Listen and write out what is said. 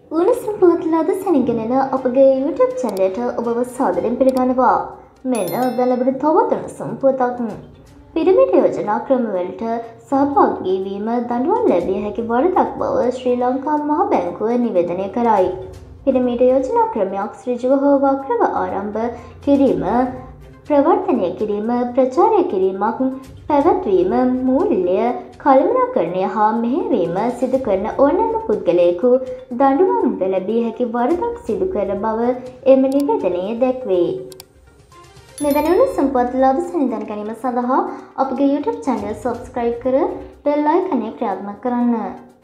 උණුසුම් පුවත්ලාද සැනිගෙනෙන අපගේ YouTube චැනලයට ඔබව සාදරයෙන් පිළිගන්නවා. මෙන්න දැන් ලැබෙන තවත් උණුසුම් පුවතක්. පිරමිඩ් යෝජනා ක්‍රමවලට සහභාගී වීම දඬුවම් ලැබිය හැකි වරදක් බව ශ්‍රී ලංකා මහ බැංකුව නිවේදනය කරයි. පිරමිඩ් යෝජනා ක්‍රමයක් ඍජුව හෝ වක්‍රව ආරම්භ කිරීම, ප්‍රවර්තනය කිරීම, ප්‍රචාරය කිරීමක්, පැවැත්වීම, මූල්‍ය, කළමනාකරණය හා මෙහෙයවීම සිදු කරන ඕනෑම පුද්ගලයෙකු දඬුවම් ලැබිය හැකි වරදක් සිදු කරන බව එම නිවේදනයේ දැක්වේ. මෙවැනි උණුසුම් පුවත් ලාභ සැනින් ගැනීම සඳහා අපගේ YouTube channel subscribe කර bell icon එක ක්‍රියාත්මක කරන්න.